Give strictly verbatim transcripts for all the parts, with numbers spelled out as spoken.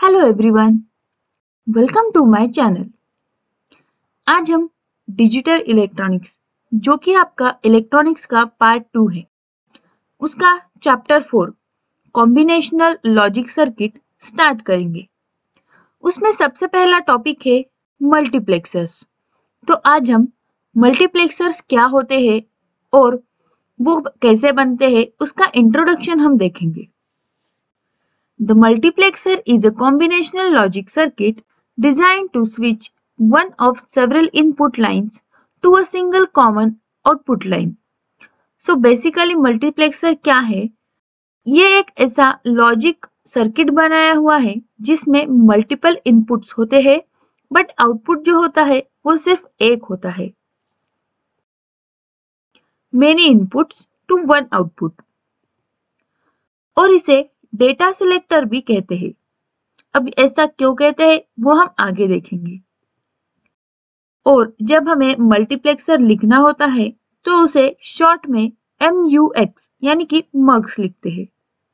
Hello everyone, welcome to my channel. आज हम digital electronics, जो कि आपका इलेक्ट्रॉनिक्स का पार्ट टू है, उसका chapter four combinational logic circuit start करेंगे। उसमें सबसे पहला टॉपिक है मल्टीप्लेक्सर्स। तो आज हम मल्टीप्लेक्सर्स क्या होते हैं और वो कैसे बनते हैं उसका इंट्रोडक्शन हम देखेंगे। The multiplexer is a combinational logic circuit designed to switch one of several input lines to a single common output line. So basically multiplexer क्या है? ये एक ऐसा लॉजिक सर्किट बनाया हुआ है जिसमें मल्टीपल इनपुट्स होते हैं, बट आउटपुट जो होता है वो सिर्फ एक होता है। Many inputs to one output. और इसे डेटा सिलेक्टर भी कहते हैं। अब ऐसा क्यों कहते हैं वो हम आगे देखेंगे। और जब हमें मल्टीप्लेक्सर लिखना होता है तो उसे शॉर्ट में एम यू एक्स यानी कि मग्स लिखते हैं।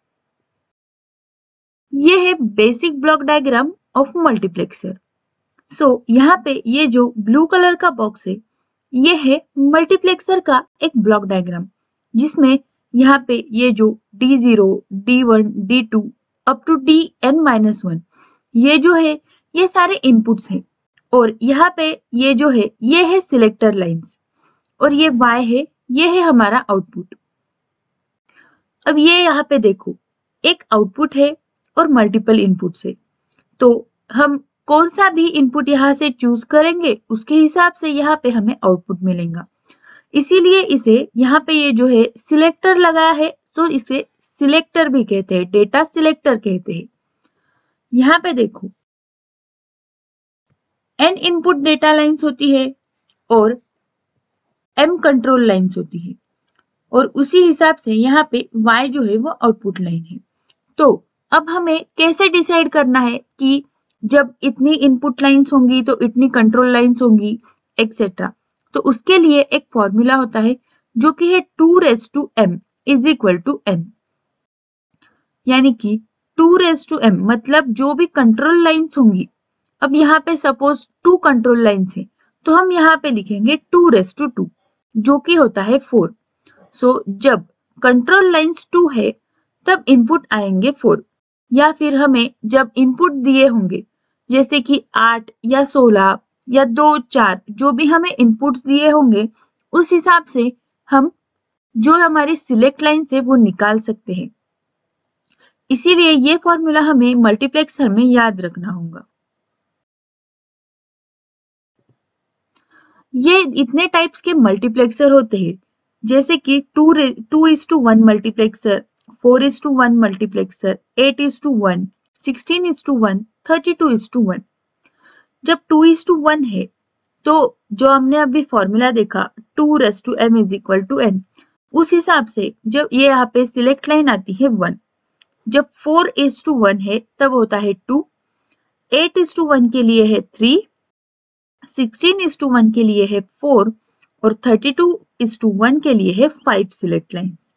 ये है basic block diagram of multiplexer. So यहाँ पे ये जो ब्लू कलर का बॉक्स है ये है मल्टीप्लेक्सर का एक ब्लॉक डायग्राम, जिसमें यहाँ पे ये जो D zero, D one, D two up to D N minus one, ये जो है ये सारे इनपुट्स हैं। और यहाँ पे ये जो है ये है सिलेक्टर लाइंस और ये y है, ये है हमारा आउटपुट। अब ये यहाँ पे देखो, एक आउटपुट है और मल्टीपल इनपुट्स है, तो हम कौन सा भी इनपुट यहाँ से चूज करेंगे उसके हिसाब से यहाँ पे हमें आउटपुट मिलेगा। इसीलिए इसे यहाँ पे ये जो है सिलेक्टर लगाया है, तो इसे सिलेक्टर भी कहते हैं, डेटा सिलेक्टर कहते हैं। यहाँ पे देखो n इनपुट डेटा लाइंस होती है और m कंट्रोल लाइंस होती है, और उसी हिसाब से यहाँ पे y जो है वो आउटपुट लाइन है। तो अब हमें कैसे डिसाइड करना है कि जब इतनी इनपुट लाइंस होंगी तो इतनी कंट्रोल लाइंस होंगी एक्सेट्रा। तो उसके लिए एक फॉर्मूला होता है जो कि है two raise to m is equal to n, यानी कि टू रेज टू m मतलब जो भी कंट्रोल लाइंस होंगी। अब यहाँ पे सपोज टू कंट्रोल लाइंस है तो हम यहाँ पे लिखेंगे टू रेज टू टू जो कि होता है फोर। सो so, जब कंट्रोल लाइंस टू है तब इनपुट आएंगे फोर, या फिर हमें जब इनपुट दिए होंगे जैसे कि आठ या सोलह या दो चार, जो भी हमें इनपुट्स दिए होंगे उस हिसाब से हम जो हमारी सिलेक्ट लाइन है वो निकाल सकते हैं। इसीलिए ये फॉर्मूला हमें मल्टीप्लेक्सर में याद रखना होगा। ये इतने टाइप्स के मल्टीप्लेक्सर होते हैं, जैसे कि two two is to one multiplexer, four is to one multiplexer, eight is to one, sixteen is to one, thirty two is to one. जब टू इज टू वन है तो जो हमने अभी फॉर्मूला देखा two raise to M is equal to N, उस हिसाब से जब ये यहाँ पे सिलेक्ट लाइन आती है वन। जब फोर इज टू वन है तब होता है two, eight is to one के लिए है three, sixteen is to one के लिए है फोर और thirty two is to one के लिए है फाइव सिलेक्ट लाइंस।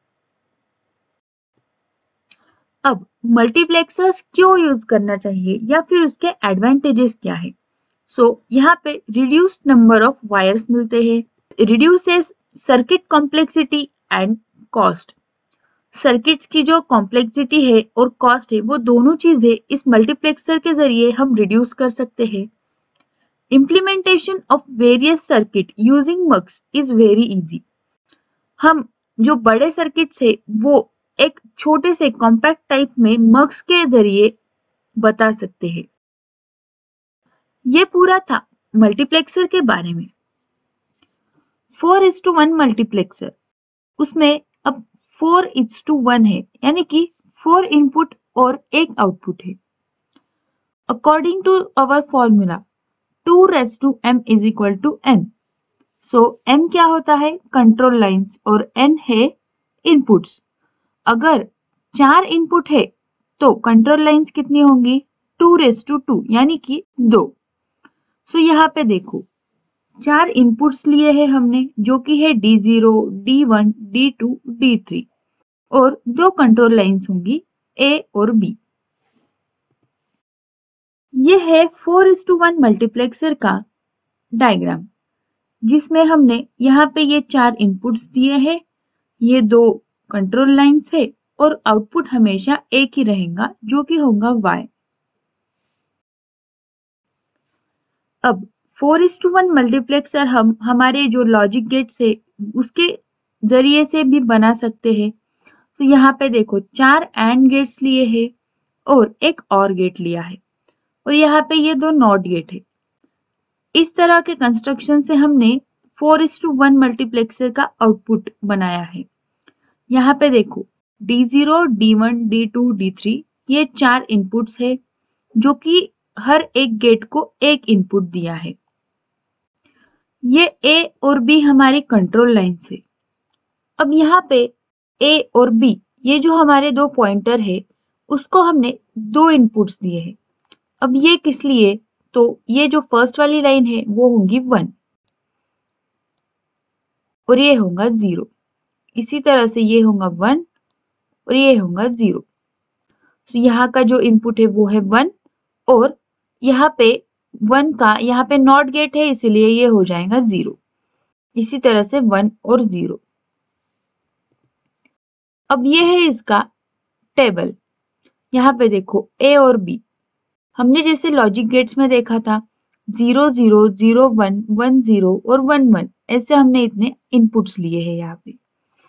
अब मल्टीप्लेक्सर्स क्यों यूज करना चाहिए या फिर उसके एडवांटेजेस क्या है। सो so, यहाँ पे रिड्यूस्ड नंबर ऑफ वायर्स मिलते हैं, reduces circuit complexity and cost. Circuits की जो कॉम्प्लेक्सिटी है और कॉस्ट है वो दोनों चीजें इस मल्टीप्लेक्सर के जरिए हम रिड्यूस कर सकते हैं। Implementation of various circuit using mux is very easy. हम जो बड़े सर्किट्स है वो एक छोटे से कॉम्पैक्ट टाइप में मक्स के जरिए बता सकते हैं। ये पूरा था मल्टीप्लेक्सर के बारे में। Four is to one multiplexer, उसमें अब फोर इज टू वन है, यानी कि फोर इनपुट और एक आउटपुट है। According to our formula two raise to m is equal to n। So m क्या होता है, कंट्रोल लाइंस, और n है इनपुट्स। अगर चार इनपुट है तो कंट्रोल लाइंस कितनी होंगी, टू रेज टू टू यानी कि दो। सो यहाँ पे देखो चार इनपुट्स लिए हैं हमने जो कि है D zero, D one, D two, D three, और दो कंट्रोल लाइंस होंगी ए और बी। ये है four is to one multiplexer का डायग्राम, जिसमें हमने यहाँ पे ये चार इनपुट्स दिए हैं, ये दो कंट्रोल लाइन्स है और आउटपुट हमेशा एक ही रहेगा जो कि होगा y। अब four is to one multiplexer हम हमारे जो लॉजिक गेट्स है उसके जरिए से भी बना सकते हैं। तो यहाँ पे देखो चार एंड गेट्स लिए हैं और एक और गेट लिया है और यहाँ पे ये दो नॉट गेट है। इस तरह के कंस्ट्रक्शन से हमने four is to one multiplexer का आउटपुट बनाया है। यहाँ पे देखो D zero, D one, D two, D three ये चार इनपुट्स है जो कि हर एक गेट को एक इनपुट दिया है। ये ए और बी हमारी कंट्रोल लाइन्स है। अब यहाँ पे ए और बी ये जो हमारे दो पॉइंटर है उसको हमने दो इनपुट्स दिए हैं। अब ये किस लिए, तो ये जो फर्स्ट वाली लाइन है वो होगी वन और ये होगा जीरो। इसी तरह से ये होगा वन और ये होगा जीरो। तो यहाँ का जो इनपुट है वो है वन और यहाँ पे वन का यहाँ पे नॉट गेट है इसीलिए ये हो जाएगा जीरो। इसी तरह से वन और जीरो। अब ये है इसका टेबल। यहाँ पे देखो ए और बी हमने जैसे लॉजिक गेट्स में देखा था zero zero, zero one, one zero और वन वन, ऐसे हमने इतने इनपुट्स लिए हैं यहाँ पे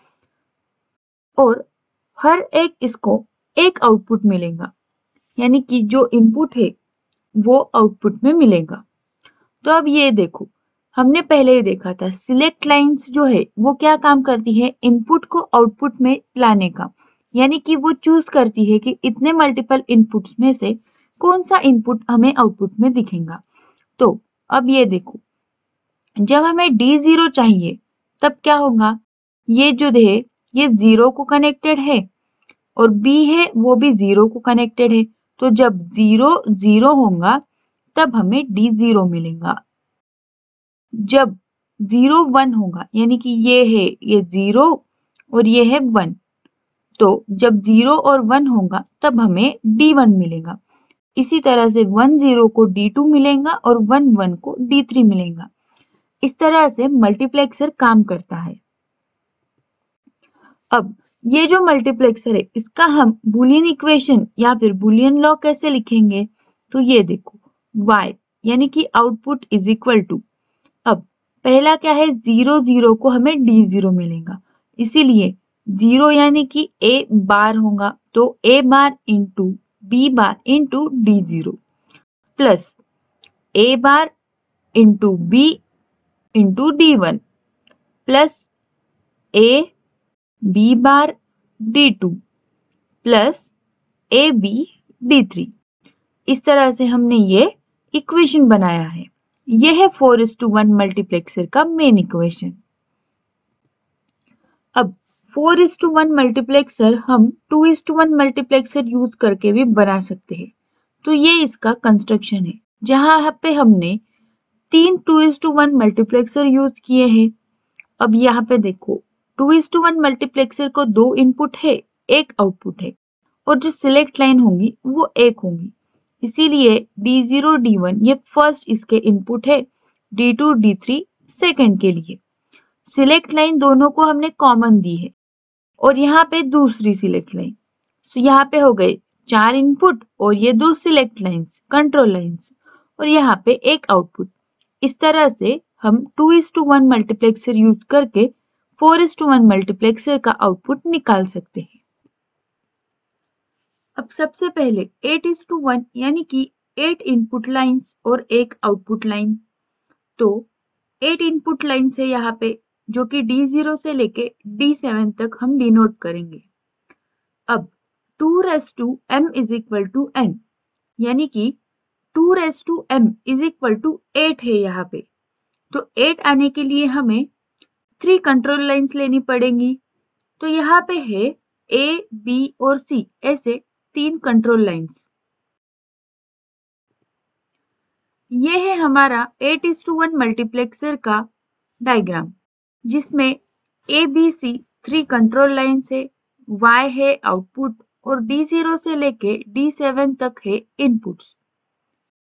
और हर एक इसको एक आउटपुट मिलेगा, यानी कि जो इनपुट है वो आउटपुट में मिलेगा। तो अब ये देखो हमने पहले ही देखा था सिलेक्ट लाइंस जो है वो क्या काम करती है, इनपुट को आउटपुट में लाने का, यानी कि वो चूज करती है कि इतने मल्टीपल इनपुट्स में से कौन सा इनपुट हमें आउटपुट में दिखेगा। तो अब ये देखो जब हमें डी ज़ीरो चाहिए तब क्या होगा, ये जो है ये जीरो को कनेक्टेड है और बी है वो भी जीरो को कनेक्टेड है। तो जब जीरो जीरो होगा तब हमें डी ज़ीरो मिलेगा। जब जीरो वन होगा यानी कि ये है ये जीरो और ये है वन, तो जब जीरो और वन होगा तब हमें डी वन मिलेगा। इसी तरह से वन जीरो को डी टू मिलेगा और वन वन को डी थ्री मिलेगा। इस तरह से मल्टीप्लेक्सर काम करता है। अब ये जो मल्टीप्लेक्सर है इसका हम बुलियन इक्वेशन या फिर बुलियन लॉ कैसे लिखेंगे, तो ये देखो y यानी कि आउटपुट इज इक्वल टू, अब पहला क्या है जीरो जीरो को हमें डी ज़ीरो मिलेगा, इसीलिए जीरो यानी कि a बार होगा तो a bar into B bar into D zero plus a bar into B into D one plus a B bar D two plus A B D three. इस तरह से हमने ये इक्वेशन बनाया है। यह है four is to one multiplexer का मेन इक्वेशन। अब four is to one multiplexer हम two is to one multiplexer use करके भी बना सकते हैं। तो ये इसका कंस्ट्रक्शन है जहां पे हमने तीन two is to one multiplexer use किए हैं। अब यहाँ पे देखो two is to one multiplexer को दो इनपुट है एक आउटपुट है और जो सिलेक्ट लाइन होंगी वो एक होंगी, इसीलिए डी ज़ीरो डी वन ये फर्स्ट इसके इनपुट है, D two D three second के लिए। सिलेक्ट लाइन दोनों को हमने कॉमन दी है और यहाँ पे दूसरी सिलेक्ट लाइन। तो यहाँ पे हो गए चार इनपुट और ये दो सिलेक्ट लाइंस कंट्रोल लाइंस और यहाँ पे एक आउटपुट। इस तरह से हम two is to one multiplexer use करके four is to one multiplexer का आउटपुट निकाल सकते हैं। अब सबसे पहले एट इज टू वन यानी कि एट इनपुट लाइंस और एक आउटपुट लाइन। तो एट इनपुट लाइंस है यहाँ पे जो कि डी ज़ीरो से लेके डी सेवन तक हम डिनोट करेंगे। अब two raise to M is equal to N यानी कि two raise to M is equal to eight है यहाँ पे। तो एट आने के लिए हमें थ्री कंट्रोल लाइंस लेनी पड़ेंगी। तो यहाँ पे है ए बी और सी ऐसे तीन कंट्रोल लाइंस। ये है हमारा eight is to one multiplexer का डायग्राम जिसमें A B C three control lines है, y है आउटपुट और डी ज़ीरो से लेके डी सेवन तक है इनपुट्स।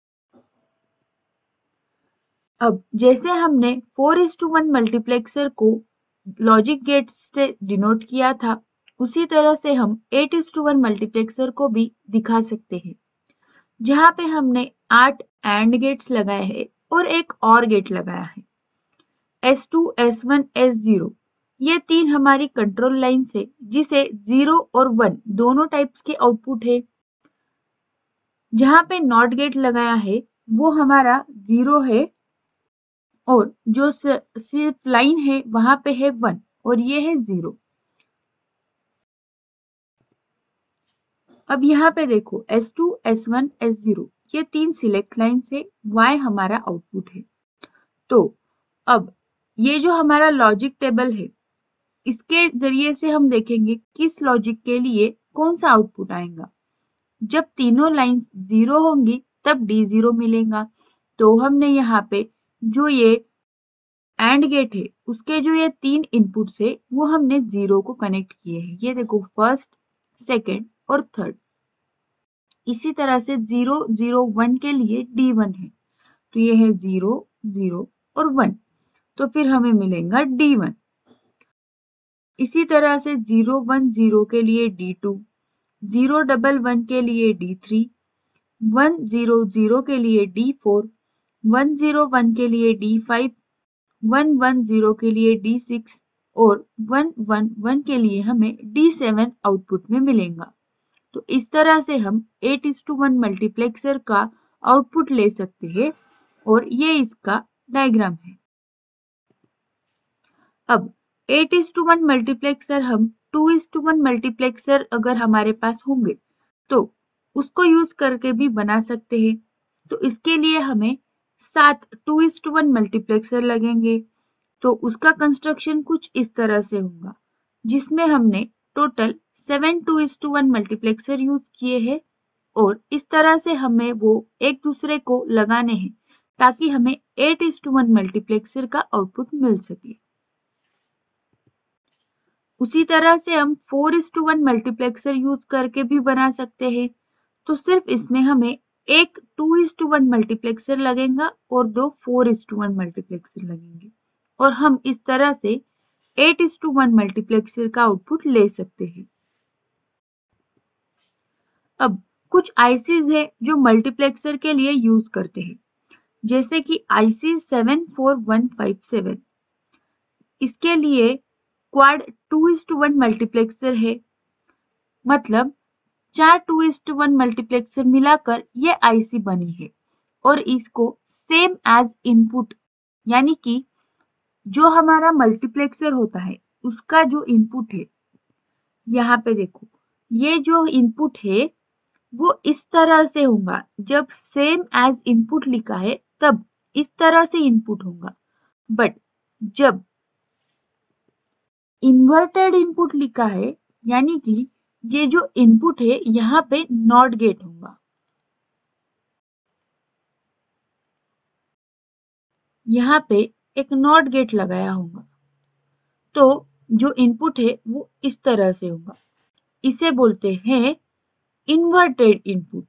अब जैसे हमने four is to one multiplexer को लॉजिक गेट्स से डिनोट किया था, उसी तरह से हम eight is to one multiplexer को भी दिखा सकते हैं, जहाँ पे हमने आठ एंड गेट्स लगाए हैं और एक और गेट लगाया है। S two, S one, S zero ये तीन हमारी कंट्रोल लाइन्स है, जिसे ज़ीरो और वन दोनों टाइप्स के आउटपुट है। जहाँ पे नॉट गेट लगाया है वो हमारा ज़ीरो है, और जो सिर्फ लाइन है वहां पे है वन और ये है ज़ीरो। अब यहाँ पे देखो S two, S one, S zero ये तीन सिलेक्ट लाइन से Y हमारा आउटपुट है। तो अब ये जो हमारा लॉजिक टेबल है, इसके जरिए से हम देखेंगे किस लॉजिक के लिए कौन सा आउटपुट आएगा। जब तीनों लाइंस जीरो होंगी तब डी जीरो मिलेगा। तो हमने यहाँ पे जो ये एंड गेट है उसके जो ये तीन इनपुट्स है वो हमने जीरो को कनेक्ट किए हैं। ये देखो फर्स्ट, सेकंड और थर्ड। इसी तरह से जीरो जीरो वन के लिए डी वन है, तो ये है जीरो जीरो और वन, तो फिर हमें मिलेगा डी वन। इसी तरह से जीरो वन जीरो के लिए D two, zero double one के लिए D three, one zero zero के लिए D four, one zero one के लिए D five, one one zero के लिए डी सिक्स और वन वन वन के लिए हमें डी सेवन आउटपुट में मिलेगा। तो इस तरह से हम eight is to one multiplexer का आउटपुट ले सकते हैं, और ये इसका डायग्राम है। अब eight is to one multiplexer हम two is to one multiplexer अगर हमारे पास होंगे तो उसको यूज करके भी बना सकते हैं। तो इसके लिए हमें सात two is to one multiplexer लगेंगे। तो उसका कंस्ट्रक्शन कुछ इस तरह से होगा, जिसमें हमने total seven two is to one multiplexer use किए हैं, और इस तरह से हमें वो एक दूसरे को लगाने हैं ताकि हमें eight is to one multiplexer का आउटपुट मिल सके। उसी तरह से हम four is to one multiplexer use करके भी बना सकते हैं। तो सिर्फ इसमें हमें एक two is to one multiplexer लगेगा और दो four is to one multiplexer लगेंगे, और हम इस तरह से eight is to one multiplexer का आउटपुट ले सकते हैं। अब कुछ आईसीज है जो मल्टीप्लेक्सर के लिए यूज करते हैं, जैसे कि IC seven four one five seven. इसके लिए quad two is to one multiplexer है, मतलब चार two is to one multiplexer मिलाकर ये आईसी बनी है, और इसको सेम एज इनपुट, यानी कि जो हमारा मल्टीप्लेक्सर होता है उसका जो इनपुट है, यहाँ पे देखो ये जो इनपुट है वो इस तरह से होगा। जब सेम एज इनपुट लिखा है तब इस तरह से इनपुट होगा, बट जब इन्वर्टेड इनपुट लिखा है, यानी कि ये जो इनपुट है यहाँ पे नॉट गेट होगा। यहाँ पे एक नॉट गेट लगाया होगा, तो जो इनपुट है वो इस तरह से होगा। इसे बोलते हैं इन्वर्टेड इनपुट।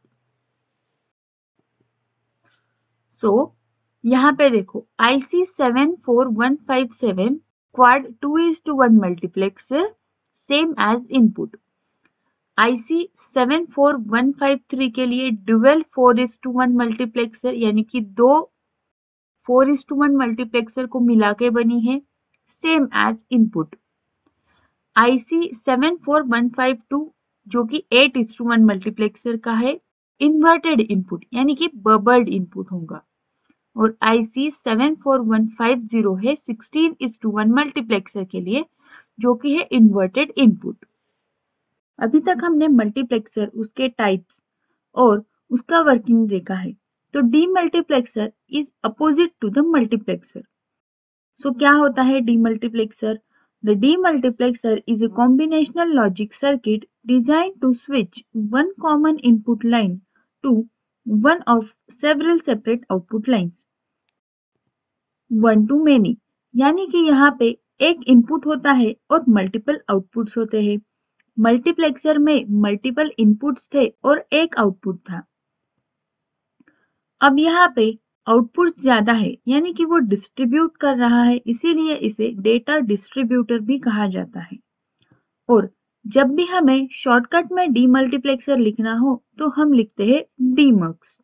सो यहाँ पे देखो IC seven four one five seven quad two is to one multiplexer same as input. IC seven four one five three के लिए dual four is to one multiplexer, यानी कि दो four is to one multiplexer को मिला के बनी है, same as input. IC seven four one five two जो कि eight is to one multiplexer का है, इन्वर्टेड इनपुट यानी कि बबल्ड इनपुट होगा। और IC seven four one five zero है sixteen is to one multiplexer के लिए, जो कि है इन्वर्टेड इनपुट। अभी तक हमने मल्टीप्लेक्सर, उसके टाइप्स और उसका वर्किंग देखा है। तो demultiplexer is opposite to the multiplexer. So क्या होता है demultiplexer? The demultiplexer is a combinational logic circuit designed to switch one common input line to one of several separate output lines. One to many, यानी कि यहाँ पे एक input होता है और मल्टीपल आउटपुट्स होते हैं। मल्टीप्लेक्सर में मल्टीपल इनपुट्स थे और एक आउटपुट था। अब यहाँ पे आउटपुट ज्यादा है यानी कि वो डिस्ट्रीब्यूट कर रहा है, इसीलिए इसे डेटा डिस्ट्रीब्यूटर भी कहा जाता है। और जब भी हमें शॉर्टकट में डीमल्टीप्लेक्सर लिखना हो तो हम लिखते हैं डीमक्स।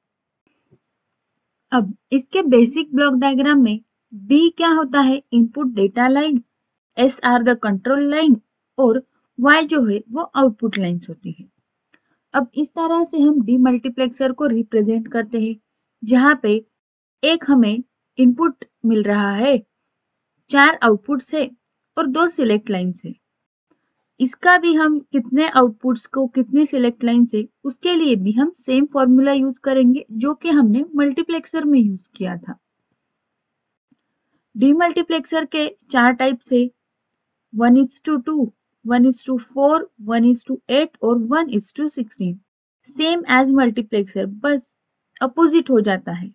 अब इसके बेसिक ब्लॉक डायग्राम में डी क्या होता है, input data line, S are the control line और वाई जो है वो आउटपुट लाइन्स होती है। अब इस तरह से हम डीमल्टीप्लेक्सर को रिप्रेजेंट करते हैं, जहाँ पे एक हमें इनपुट मिल रहा है, चार आउटपुट्स है और दो सिलेक्ट लाइन्स है। इसका भी हम कितने आउटपुट्स को कितनी सिलेक्ट लाइन से, उसके लिए भी हम सेम फॉर्मूला यूज करेंगे जो कि हमने मल्टीप्लेक्सर में यूज किया था। डीमल्टीप्लेक्सर के चार टाइप्स है, one is to two, one is to four, one is to eight और one is to sixteen. Same as multiplexer, बस अपोजिट हो जाता है।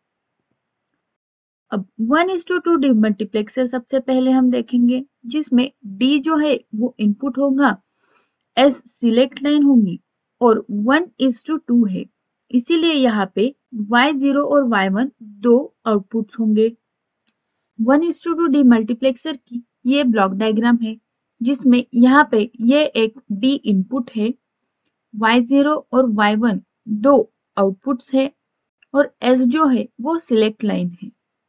अब one is to two demultiplexer सबसे पहले हम देखेंगे, जिसमें डी जो है वो इनपुट होगा, एस सिलेक्ट लाइन होंगी और वन इज टू टू है, इसीलिए यहाँ पे वाई ज़ीरो और वाई वन दो आउटपुट्स होंगे। One is to two demultiplexer की ये ब्लॉक डायग्राम है, जिसमें यहाँ पे ये एक डी इनपुट है, वाई ज़ीरो और वाई वन दो आउटपुट्स है और एस जो है वो सिलेक्ट लाइन है।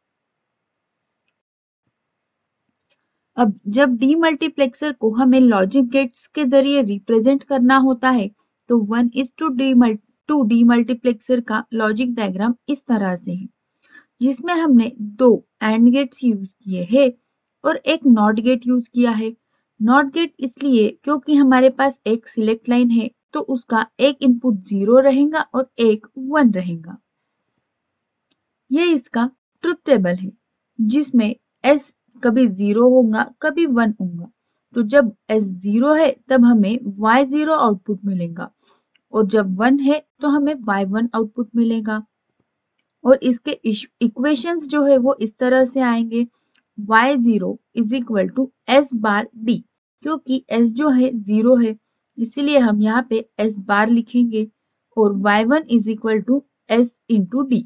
अब जब डीमल्टीप्लेक्सर को हमें लॉजिक गेट्स के जरिए रिप्रेजेंट करना होता है तो one is to two demultiplexer का लॉजिक डायग्राम इस तरह से है, जिसमें हमने दो एंड गेट्स यूज किए हैं और एक नॉट गेट यूज किया है। नॉट गेट इसलिए क्योंकि हमारे पास एक सिलेक्ट लाइन है तो उसका एक इनपुट जीरो रहेगा और एक वन रहेगा। ये इसका ट्रुथ टेबल है, जिसमें एस कभी जीरो होगा कभी वन होगा। तो जब एस जीरो है तब हमें वाई ज़ीरो आउटपुट मिलेगा और जब वन है तो हमें वाई वन आउटपुट मिलेगा। और इसके इक्वेशंस जो है वो इस तरह से आएंगे, Y zero is equal to S bar D, क्योंकि एस जो है जीरो है इसीलिए हम यहाँ पे एस बार लिखेंगे और Y one is equal to S into D.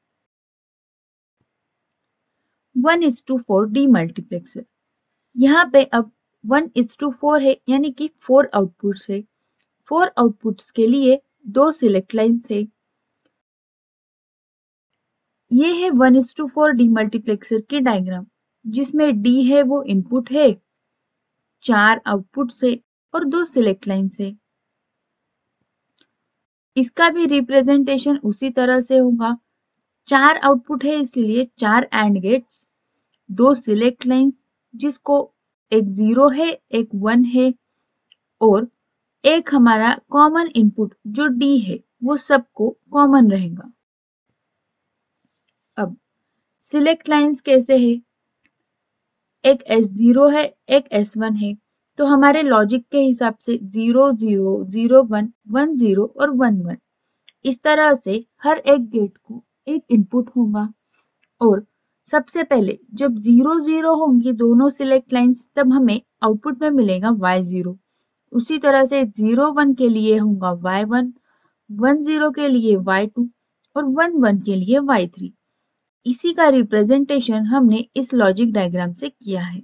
One is to four demultiplexer, यहाँ पे अब वन इज टू फोर है यानी कि फोर आउटपुट्स है। फोर आउटपुट्स के लिए दो सिलेक्ट लाइन्स है। ये है one is to four demultiplexer की डायग्राम, जिसमें डी है वो इनपुट है, चार आउटपुट्स है और दो सिलेक्ट लाइन्स है। इसका भी रिप्रेजेंटेशन उसी तरह से होगा, चार आउटपुट है इसीलिए चार एंड गेट्स, दो सिलेक्ट लाइन्स जिसको एक जीरो है एक वन है और एक हमारा कॉमन इनपुट जो डी है वो सबको कॉमन रहेगा। अब सिलेक्ट लाइन्स कैसे है, एक एस ज़ीरो है एक एस वन है, तो हमारे लॉजिक के हिसाब से zero zero zero one one zero और वन वन, इस तरह से हर एक गेट को एक इनपुट होगा। और सबसे पहले जब ज़ीरो ज़ीरो होंगी दोनों सिलेक्ट लाइन्स तब हमें आउटपुट में मिलेगा वाई ज़ीरो। उसी तरह से ज़ीरो वन के लिए होगा वाई वन, वन ज़ीरो के लिए वाई टू और वन वन के लिए वाई थ्री। इसी का रिप्रेजेंटेशन हमने इस लॉजिक डायग्राम से किया है।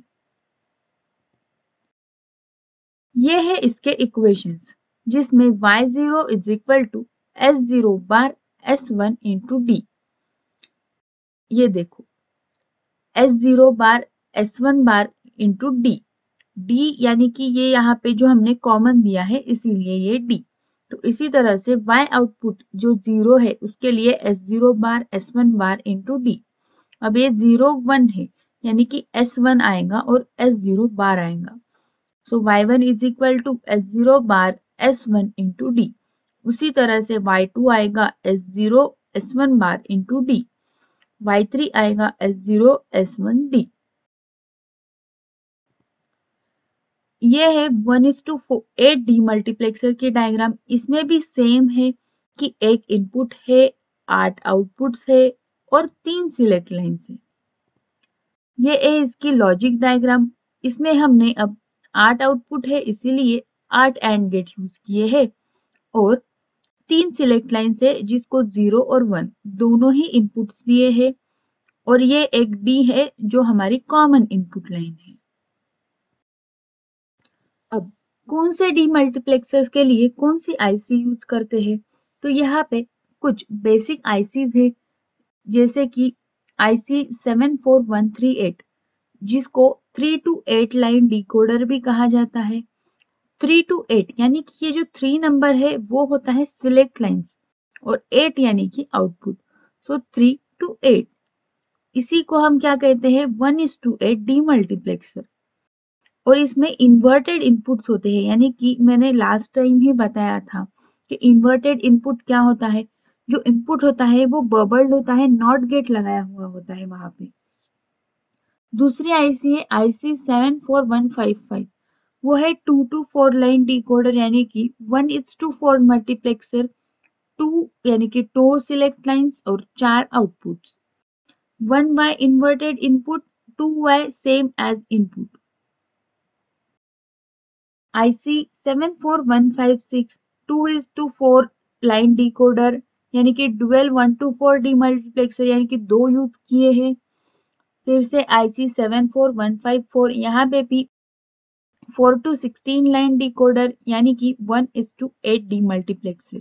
ये है इसके इक्वेशंस, जिसमें Y zero is equal to S zero bar S one into D. ये देखो S zero bar S one bar into D, D यानी कि ये यहाँ पे जो हमने कॉमन दिया है इसीलिए ये डी। तो इसी तरह से y आउटपुट जो जीरो है उसके लिए S zero bar S one bar into D. अब ये जीरो वन है यानी कि एस वन आएगा और एस ज़ीरो बार आएगा। So Y one is equal to S zero bar S one into D. उसी तरह से वाई टू आएगा S zero S one bar into D, Y three आएगा S zero S one D. ये है one is to eight demultiplexer की diagram, इसमें भी सेम है कि एक इनपुट है, आठ आउटपुट्स है और तीन सिलेक्ट लाइन्स है। ये है इसकी लॉजिक डायग्राम, इसमें हमने अब आठ आउटपुट है इसीलिए आठ एंड गेट यूज किए हैं और तीन सिलेक्ट लाइन्स है जिसको जीरो और वन दोनों ही इनपुट्स दिए हैं और ये एक डी है जो हमारी कॉमन इनपुट लाइन है। अब कौन से डी मल्टीप्लेक्सर्स के लिए कौन सी आईसी यूज करते हैं, तो यहाँ पे कुछ बेसिक आईसीज है जैसे कि IC seven four one three eight जिसको three to eight line decoder भी कहा जाता है। थ्री टू एट यानी कि ये जो थ्री नंबर है वो होता है सिलेक्ट लाइंस और एट यानी कि output. So three to eight इसी को हम क्या कहते हैं, one is to eight demultiplexer. और इसमें इन्वर्टेड इनपुट्स होते हैं, यानी कि मैंने लास्ट टाइम ही बताया था कि इन्वर्टेड इनपुट क्या होता है, जो इनपुट होता है वो बबल्ड होता है, नॉट गेट लगाया हुआ होता है वहां पे। दूसरी आईसी है IC seven four one five five, वो है two two four line decoder यानी कि one is to four multiplexer, two यानी कि टू सिलेक्ट लाइंस और चार outputs. One Y inverted input, two Y same as input. IC seven four one five six two is to four line decoder यानी कि dual one two four demultiplexer यानी कि दो use किए हैं। फिर से IC seven four one five four, यहाँ पे भी four to sixteen line decoder यानी कि one is to eight demultiplexer.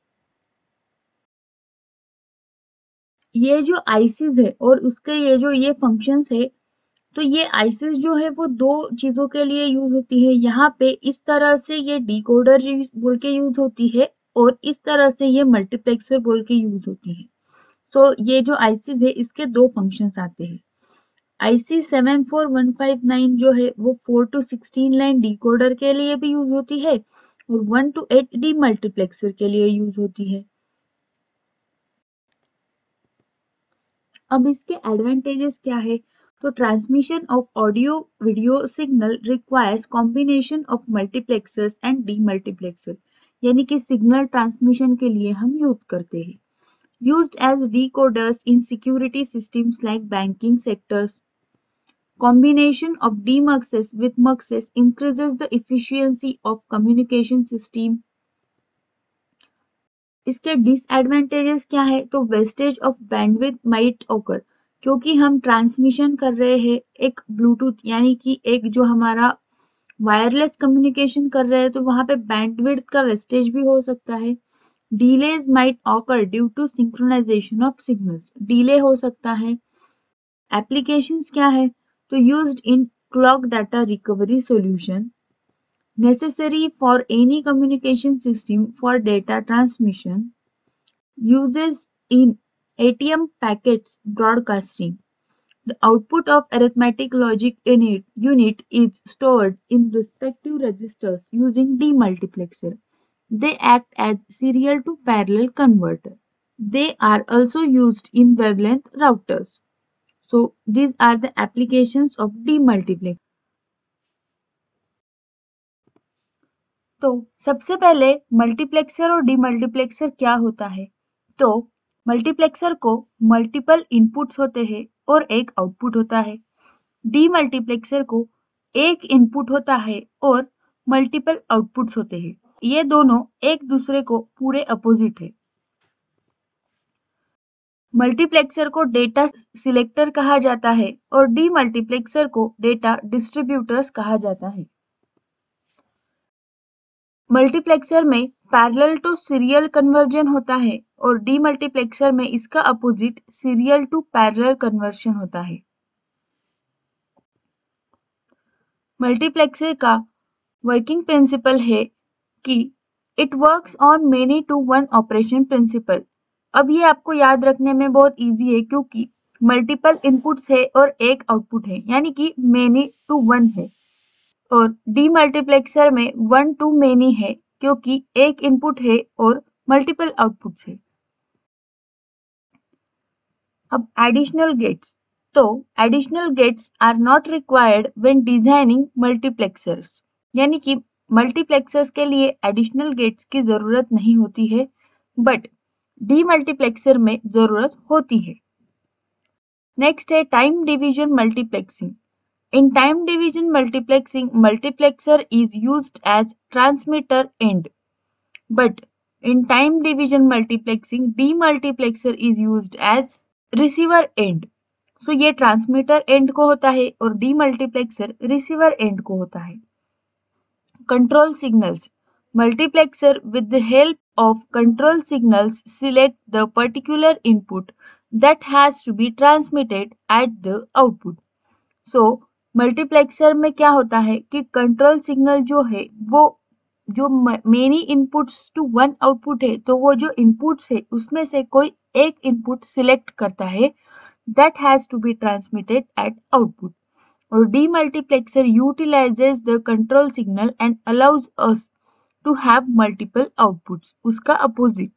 ये जो आईसीज है और उसके ये जो ये फंक्शंस है, तो ये आईसीज जो है वो दो चीजों के लिए यूज होती है। यहाँ पे इस तरह से ये डिकोडर बोल के यूज होती है और इस तरह से ये मल्टीप्लेक्सर बोल के यूज होती है। सो so, ये जो आईसीज है इसके दो फंक्शंस आते हैं। IC seven four one five nine जो है वो four to sixteen line decoder के लिए भी यूज होती है और one to eight demultiplexer के लिए यूज होती है। अब इसके एडवांटेजेस क्या है, तो transmission of audio video signal requires combination of multiplexers and demultiplexer, यानी कि सिग्नल ट्रांसमिशन के लिए हम यूज करते हैं। Used as decoders in security systems like banking sectors. Combination of demuxes with muxes increases the efficiency of communication system. इसके disadvantages क्या है, तो wastage of bandwidth might occur, क्योंकि हम ट्रांसमिशन कर रहे हैं एक ब्लूटूथ यानी कि एक जो हमारा वायरलेस कम्युनिकेशन कर रहे हैं, तो वहां पे बैंडविड्थ का वेस्टेज भी हो सकता है। Delays might occur due to synchronization of signals, delay हो सकता है। एप्लीकेशंस क्या है, तो used in clock data recovery solution, necessary for any communication system for data transmission, uses in A T M packets broadcasting. The output of arithmetic logic unit, unit is stored in respective registers using demultiplexer. They act as serial to parallel converter. They are also used in wavelength routers. So these are the applications of demultiplexer. तो सबसे पहले multiplexer और demultiplexer क्या होता है, तो multiplexer को multiple inputs होते हैं और एक आउटपुट होता है। डीमल्टीप्लेक्सर को एक इनपुट होता है और मल्टीपल आउटपुट्स होते हैं। ये दोनों एक दूसरे को पूरे अपोजिट है। मल्टीप्लेक्सर को डेटा सिलेक्टर कहा जाता है और डीमल्टीप्लेक्सर को डेटा डिस्ट्रीब्यूटर्स कहा जाता है। मल्टीप्लेक्सर में पैरेलल टू सीरियल कन्वर्जन होता है और डीमल्टीप्लेक्सर में इसका opposite serial to parallel conversion होता है। मल्टीप्लेक्सर का वर्किंग प्रिंसिपल है कि it works on many to one operation principle. अब ये आपको याद रखने में बहुत इजी है क्योंकि मल्टीपल इनपुट्स है और एक आउटपुट है, यानी कि मेनी टू वन है। और डीमल्टीप्लेक्सर में वन टू मेनी है क्योंकि एक इनपुट है और मल्टीपल आउटपुट्स है। अब एडिशनल गेट्स, तो additional gates are not required when designing multiplexers, यानी कि मल्टीप्लेक्सर्स के लिए एडिशनल गेट्स की जरूरत नहीं होती है, बट डीमल्टीप्लेक्सर में जरूरत होती है। नेक्स्ट है time division multiplexing. In time division multiplexing, multiplexer is used as transmitter end, but In time division multiplexing, demultiplexer is used as receiver end. So ये ट्रांसमीटर एंड को होता है और डीमल्टीप्लेक्सर रिसीवर एंड को होता है. Control signals. Multiplexer with the help of control signals select the particular input that has to be transmitted at the output. So multiplexer में क्या होता है कि कंट्रोल सिग्नल जो है वो जो many inputs to one output है, तो वो जो इनपुट्स है उसमें से कोई एक इनपुट सिलेक्ट करता है that has to be transmitted at output. Or demultiplexer utilizes the control signal and allows us to have multiple outputs. उसका opposite.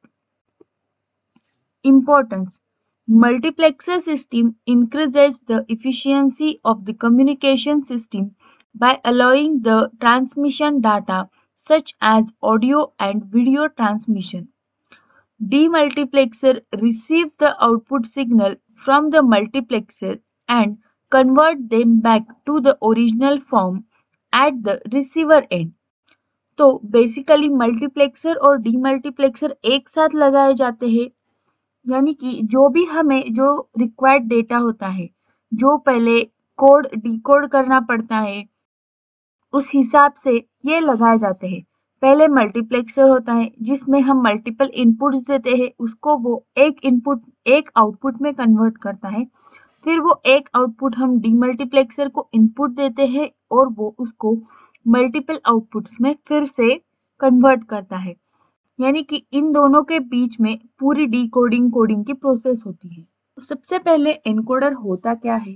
Importance. Multiplexer system increases the efficiency of the communication system by allowing the transmission data such as audio and video transmission. Demultiplexer receive the output signal from the multiplexer and convert them back to the original form at the receiver end. तो basically multiplexer और demultiplexer एक साथ लगाए जाते हैं, यानी कि जो भी हमें जो रिक्वायर्ड डेटा होता है, जो पहले कोड डिकोड करना पड़ता है, उस हिसाब से ये लगाए जाते हैं. पहले मल्टीप्लेक्सर होता है जिसमें हम मल्टीपल इनपुट्स देते हैं, उसको वो एक इनपुट एक आउटपुट में कन्वर्ट करता है. फिर वो एक आउटपुट हम डीमल्टीप्लेक्सर को इनपुट देते हैं और वो उसको मल्टीपल आउटपुट्स में फिर से कन्वर्ट करता है. यानी कि इन दोनों के बीच में पूरी डिकोडिंग कोडिंग की प्रोसेस होती है. तो सबसे पहले एनकोडर होता क्या है?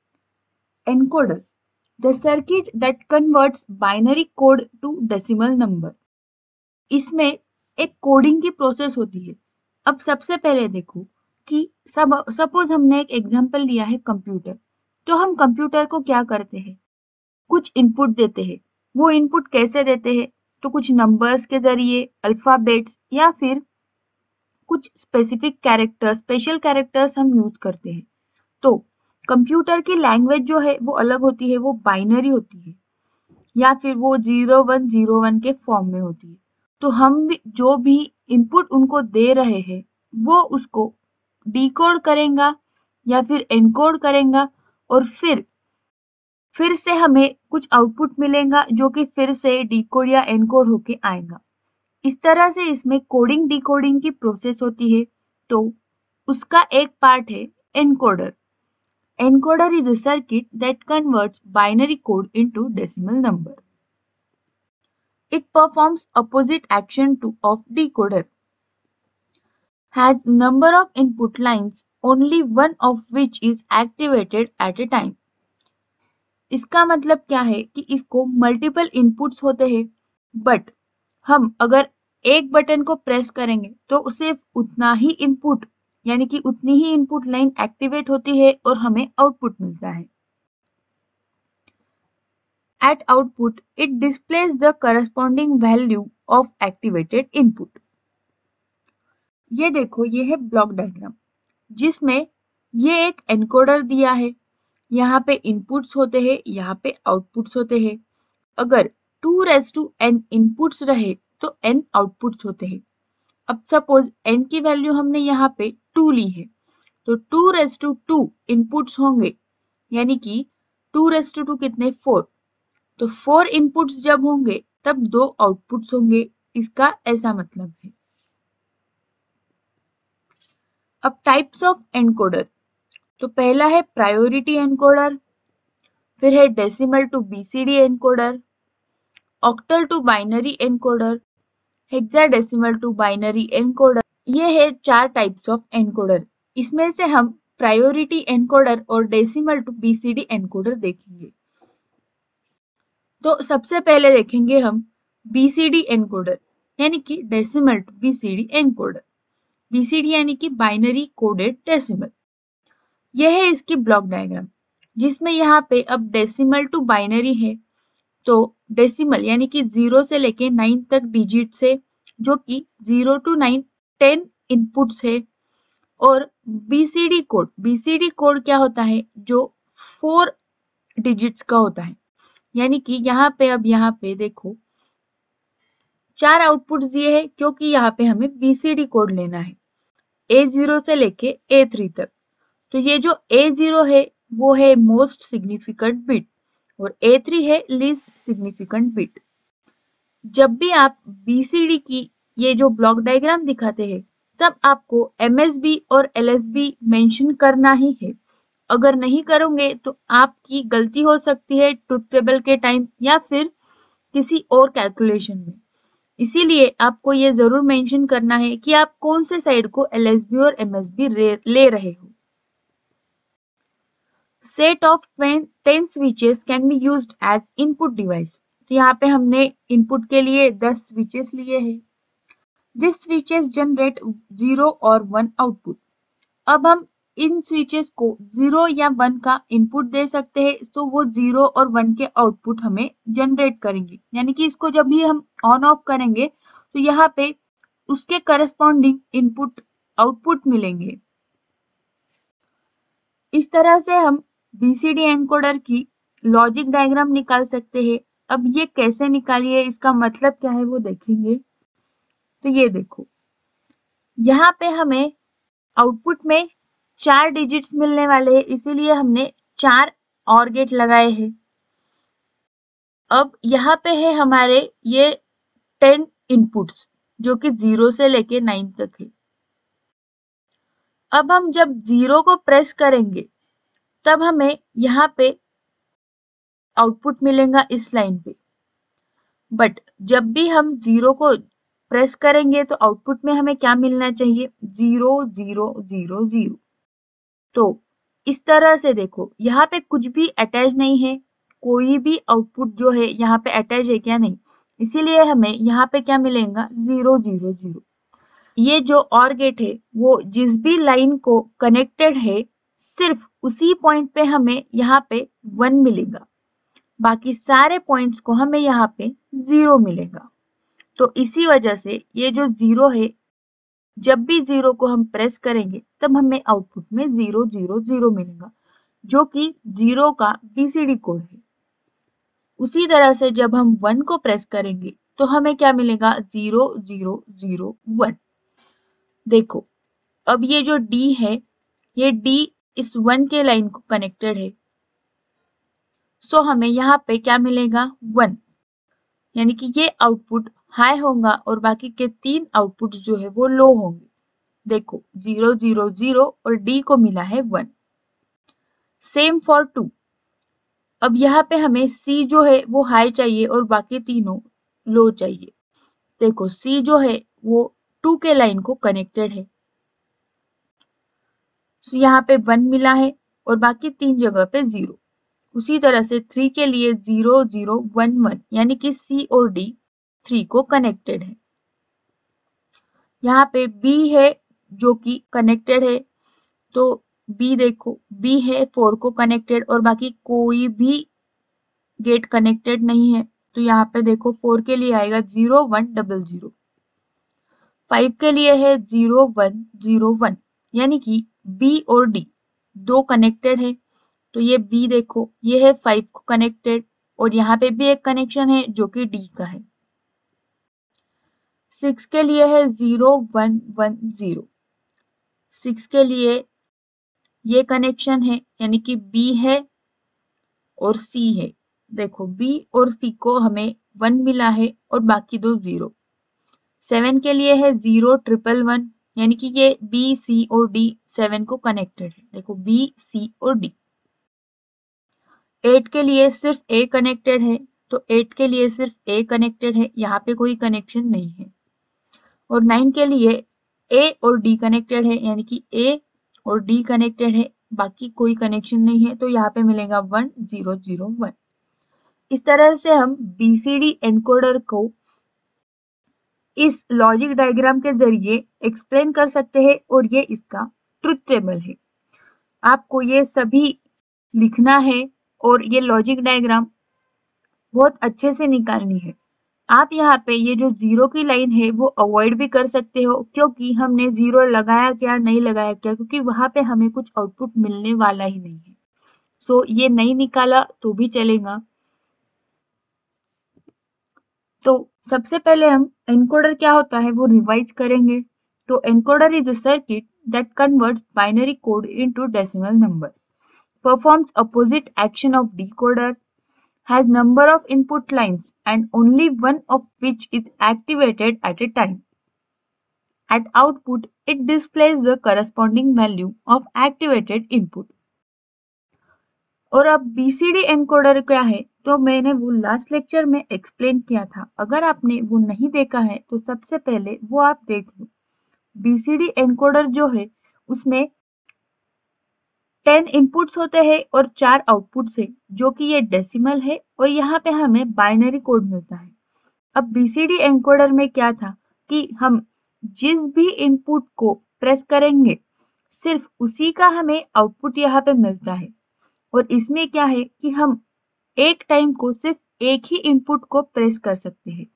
Encoder the circuit that converts binary code to decimal number. इसमें एक कोडिंग की प्रोसेस होती है. अब सबसे पहले देखो कि सब सपोज हमने एक एग्जांपल लिया है कंप्यूटर. तो हम कंप्यूटर को क्या करते हैं? कुछ इनपुट देते हैं. वो इनपुट कैसे देते हैं? तो कुछ नंबर्स के जरिए, अल्फाबेट्स या फिर कुछ स्पेसिफिक कैरेक्टर्स, स्पेशल कैरेक्टर्स हम यूज करते हैं. तो कंप्यूटर की लैंग्वेज जो है वो अलग होती है, वो बाइनरी होती है या फिर वो जीरो वन जीरो वन के फॉर्म में होती है. तो हम भी जो भी इनपुट उनको दे रहे हैं वो उसको डिकोड करेगा या फिर एनकोड करेगा और फिर फिर से हमें कुछ आउटपुट मिलेगा जो कि फिर से डिकोड या एनकोड होके आएगा. इस तरह से इसमें कोडिंग डिकोडिंग की प्रोसेस होती है. तो उसका एक पार्ट है encoder. Encoder is a circuit that converts binary code into decimal number. It performs opposite action to of decoder. Has number of input lines, only one of which is activated at a time. इसका मतलब क्या है कि इसको multiple inputs होते हैं, but हम अगर एक बटन को प्रेस करेंगे तो सिर्फ उतना ही इनपुट यानी कि उतनी ही इनपुट लाइन एक्टिवेट होती है और हमें आउटपुट मिलता है. At output, it displays the corresponding value of activated input. ये देखो, ये है ब्लॉक डायग्राम जिसमें ये एक एनकोडर दिया है. यहाँ पे इनपुट्स होते हैं, यहाँ पे आउटपुट्स होते हैं. अगर two raise to n inputs रहे तो एन आउटपुट्स होते हैं. अब सपोज n की वैल्यू हमने यहाँ पे टू ली है, तो two raise to two inputs होंगे, यानी कि टू रेज टू टू कितने? फोर. तो फोर इनपुट्स जब होंगे तब दो आउटपुट्स होंगे. इसका ऐसा मतलब है. अब टाइप्स ऑफ एनकोडर. तो पहला है प्रायोरिटी एनकोडर, फिर है decimal to BCD encoder, octal to binary encoder, hexadecimal to binary encoder. ये है चार टाइप्स ऑफ एनकोडर. इसमें से हम प्रायोरिटी एनकोडर और डेसिमल टू बीसीडी एनकोडर देखेंगे. तो सबसे पहले देखेंगे हम बीसीडी एनकोडर यानी कि decimal to BCD encoder. BCD यानी कि बाइनरी कोडेड डेसिमल. यह है इसकी ब्लॉक डायग्राम जिसमें यहाँ पे अब डेसिमल टू बाइनरी है. तो डेसिमल यानी कि जीरो से लेके नाइन तक डिजिट्स है, जो कि zero to nine ten inputs है. और बीसीडी कोड, बीसीडी कोड क्या होता है? जो फोर डिजिट्स का होता है. यानी कि यहाँ पे अब यहाँ पे देखो चार आउटपुट्स दिए हैं क्योंकि यहाँ पे हमें बीसीडी कोड लेना है ए ज़ीरो से लेके ए थ्री तक। तो ये जो ए ज़ीरो है वो है मोस्ट सिग्निफिकेंट बिट और ए थ्री है लीस्ट सिग्निफिकेंट बिट। जब भी आप बीसीडी की ये जो ब्लॉक डायग्राम दिखाते हैं तब आपको एमएसबी और एलएसबी मेंशन करना ही है। अगर नहीं करोगे तो आपकी गलती हो सकती है ट्रुथ टेबल के टाइम या फिर किसी और कैलकुलेशन में। इसीलिए आपको ये जरूर मेंशन करना है कि आप कौन से साइड को एलएसबी और एमएसबी ले रहे हो। Set of ten switches can be used as input device. तो यहाँ पे हमने इनपुट के लिए दस स्विचेस लिए हैं। दिस स्विचेस जनरेट जीरो और वन आउटपुट। अब हम इन स्विचेस को जीरो या वन का इनपुट दे सकते हैं तो वो जीरो और वन के आउटपुट हमें जनरेट करेंगे। यानी कि इसको जब भी हम ऑन ऑफ करेंगे तो यहाँ पे उसके करस्पॉन्डिंग इनपुट आउटपुट मिलेंगे। इस तरह से हम बीसीडी एनकोडर की लॉजिक डायग्राम निकाल सकते हैं। अब ये कैसे निकालिए, इसका मतलब क्या है वो देखेंगे। तो ये देखो, यहाँ पे हमें आउटपुट में चार डिजिट्स मिलने वाले हैं, इसीलिए हमने चार और गेट लगाए हैं। अब यहाँ पे है हमारे ये टेन इनपुट्स जो कि जीरो से लेके नाइन तक है। अब हम जब जीरो को प्रेस करेंगे तब हमें यहाँ पे आउटपुट मिलेगा इस लाइन पे। बट जब भी हम जीरो को प्रेस करेंगे तो आउटपुट में हमें क्या मिलना चाहिए, जीरो जीरो जीरो जीरो। तो इस तरह से देखो, यहाँ पे कुछ भी अटैच नहीं है, कोई भी आउटपुट जो है यहाँ पे अटैच है क्या, नहीं। इसीलिए हमें यहाँ पे क्या मिलेगा, जीरो जीरो जीरो। ये जो और गेट है वो जिस भी लाइन को कनेक्टेड है सिर्फ उसी पॉइंट पे हमें यहाँ पे वन मिलेगा, बाकी सारे पॉइंट्स को हमें यहाँ पे जीरो मिलेगा। तो इसी वजह से ये जो जीरो है, जब भी जीरो को हम प्रेस करेंगे तब हमें आउटपुट में जीरो जीरो जीरो मिलेगा, जो कि जीरो का बीसीडी कोड है। उसी तरह से जब हम वन को प्रेस करेंगे तो हमें क्या मिलेगा, जीरो जीरो जीरो वन। देखो, अब ये जो डी है, ये डी इस वन के लाइन को कनेक्टेड है, सो हमें यहाँ पे क्या मिलेगा, वन। यानी कि ये आउटपुट हाई होगा और बाकी के तीन आउटपुट जो है वो लो होंगे। देखो, जीरो जीरो जीरो और डी को मिला है वन। Same for to. अब यहाँ पे हमें सी जो है वो हाई चाहिए और बाकी तीनों लो चाहिए। देखो, सी जो है वो टू के लाइन को कनेक्टेड है, तो यहाँ पे वन मिला है और बाकी तीन जगह पे जीरो। उसी तरह से थ्री के लिए जीरो जीरो वन वन, यानी कि सी और डी थ्री को कनेक्टेड है। यहाँ पे बी है जो कि कनेक्टेड है, तो बी देखो, बी है फोर को कनेक्टेड और बाकी कोई भी गेट कनेक्टेड नहीं है। तो यहाँ पे देखो, फोर के लिए आएगा zero one double zero. Five के लिए है जीरो वन जीरो वन, यानी कि बी और डी दो कनेक्टेड है। तो ये बी देखो, ये है फाइव को कनेक्टेड और यहाँ पे भी एक कनेक्शन है जो कि डी का है। सिक्स के लिए है zero one one zero. Six के लिए ये कनेक्शन है, यानी कि बी है और सी है। देखो, बी और सी को हमें वन मिला है और बाकी दो जीरो। सेवन के लिए है जीरो ट्रिपल वन, यानी कि ये बी सी और डी सेवन को कनेक्टेड है। देखो, बी सी और डी। एट के लिए सिर्फ ए कनेक्टेड है, तो एट के लिए सिर्फ ए कनेक्टेड है, यहाँ पे कोई कनेक्शन नहीं है। और नाइन के लिए ए और डी कनेक्टेड है, यानी कि ए और डी कनेक्टेड है, बाकी कोई कनेक्शन नहीं है, तो यहाँ पे मिलेगा वन जीरो जीरो वन। इस तरह से हम बीसीडी एनकोडर को इस लॉजिक डायग्राम के जरिए एक्सप्लेन कर सकते हैं और ये इसका ट्रुथ टेबल है। आपको ये सभी लिखना है और ये लॉजिक डायग्राम बहुत अच्छे से निकालनी है। आप यहाँ पे ये जो जीरो की लाइन है वो अवॉइड भी कर सकते हो, क्योंकि हमने जीरो लगाया क्या नहीं लगाया क्या, क्योंकि वहां पे हमें कुछ आउटपुट मिलने वाला ही नहीं है। सो ये नहीं निकाला तो भी चलेगा। तो सबसे पहले हम एनकोडर क्या होता है वो रिवाइज करेंगे। तो encoder is a circuit that converts binary code into decimal number, performs opposite action of decoder, has number of input lines and only one of which is activated at a time. At output, it displays the corresponding value of activated input. और अब B C D encoder क्या है तो मैंने वो last lecture में explain किया था। अगर आपने वो नहीं देखा है तो सबसे पहले वो आप देख लो। B C D एनकोडर जो है उसमें टेन इनपुट्स होते हैं और चार आउटपुट्स है, जो कि ये डेसिमल है और यहाँ पे हमें बाइनरी कोड मिलता है। अब B C D एनकोडर में क्या था कि हम जिस भी इनपुट को प्रेस करेंगे सिर्फ उसी का हमें आउटपुट यहाँ पे मिलता है। और इसमें क्या है कि हम एक टाइम को सिर्फ एक ही इनपुट को प्रेस कर सकते हैं।